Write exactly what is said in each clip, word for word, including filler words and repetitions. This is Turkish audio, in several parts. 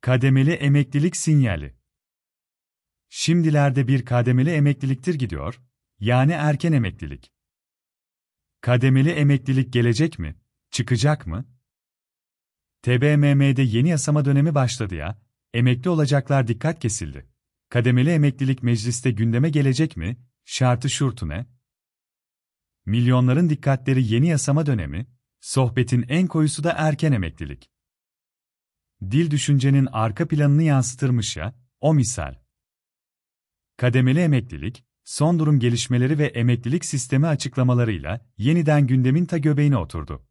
Kademeli emeklilik sinyali. Şimdilerde bir kademeli emekliliktir gidiyor, yani erken emeklilik. Kademeli emeklilik gelecek mi, çıkacak mı? T B M M'de yeni yasama dönemi başladı ya, emekli olacaklar dikkat kesildi. Kademeli emeklilik mecliste gündeme gelecek mi, şartı şurtu ne? Milyonların dikkatleri yeni yasama dönemi, sohbetin en koyusu da erken emeklilik. Dil düşüncenin arka planını yansıtırmış ya, o misal. Kademeli emeklilik, son durum gelişmeleri ve emeklilik sistemi açıklamalarıyla yeniden gündemin ta göbeğine oturdu.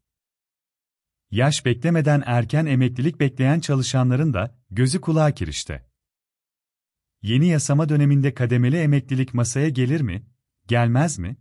Yaş beklemeden erken emeklilik bekleyen çalışanların da gözü kulağı kirişte. Yeni yasama döneminde kademeli emeklilik masaya gelir mi, gelmez mi?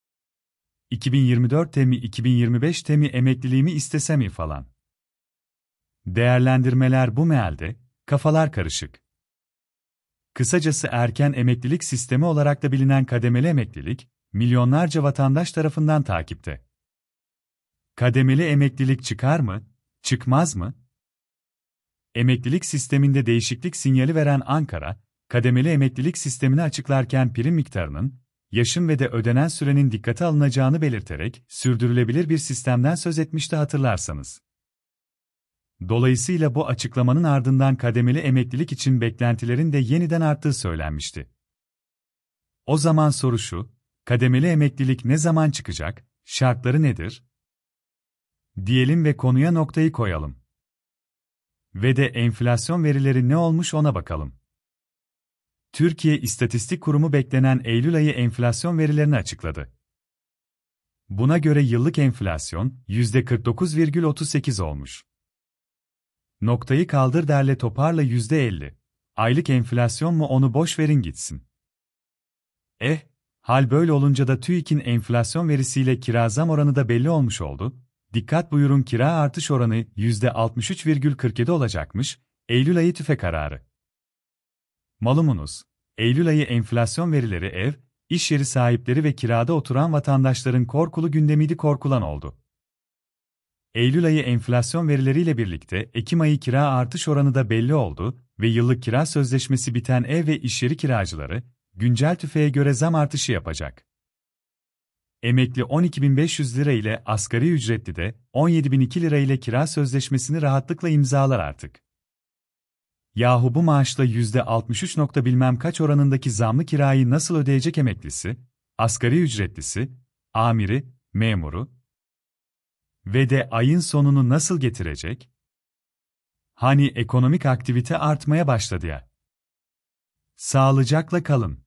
iki bin yirmi dörtte mi iki bin yirmi beşte mi emekliliğimi istese mi falan. Değerlendirmeler bu mealde, kafalar karışık. Kısacası erken emeklilik sistemi olarak da bilinen kademeli emeklilik, milyonlarca vatandaş tarafından takipte. Kademeli emeklilik çıkar mı, çıkmaz mı? Emeklilik sisteminde değişiklik sinyali veren Ankara, kademeli emeklilik sistemini açıklarken prim miktarının, yaşın ve de ödenen sürenin dikkate alınacağını belirterek sürdürülebilir bir sistemden söz etmişti hatırlarsanız. Dolayısıyla bu açıklamanın ardından kademeli emeklilik için beklentilerin de yeniden arttığı söylenmişti. O zaman soru şu, kademeli emeklilik ne zaman çıkacak, şartları nedir? Diyelim ve konuya noktayı koyalım. Ve de enflasyon verileri ne olmuş ona bakalım. Türkiye İstatistik Kurumu beklenen Eylül ayı enflasyon verilerini açıkladı. Buna göre yıllık enflasyon yüzde kırk dokuz virgül otuz sekiz olmuş. Noktayı kaldır derle toparla yüzde elli. Aylık enflasyon mu onu boş verin gitsin. Eh, hal böyle olunca da TÜİK'in enflasyon verisiyle kira zam oranı da belli olmuş oldu. Dikkat buyurun kira artış oranı yüzde altmış üç virgül kırk yedi olacakmış, Eylül ayı tüfe kararı. Malumunuz, Eylül ayı enflasyon verileri ev, iş yeri sahipleri ve kirada oturan vatandaşların korkulu gündemiydi korkulan oldu. Eylül ayı enflasyon verileriyle birlikte Ekim ayı kira artış oranı da belli oldu ve yıllık kira sözleşmesi biten ev ve iş yeri kiracıları, güncel tüfeğe göre zam artışı yapacak. Emekli on iki bin beş yüz lira ile asgari ücretli de on yedi bin iki lira ile kira sözleşmesini rahatlıkla imzalar artık. Yahu bu maaşla yüzde altmış üç nokta bilmem kaç oranındaki zamlı kirayı nasıl ödeyecek emeklisi, asgari ücretlisi, amiri, memuru? Ve de ayın sonunu nasıl getirecek? Hani ekonomik aktivite artmaya başladı ya. Sağlıcakla kalın.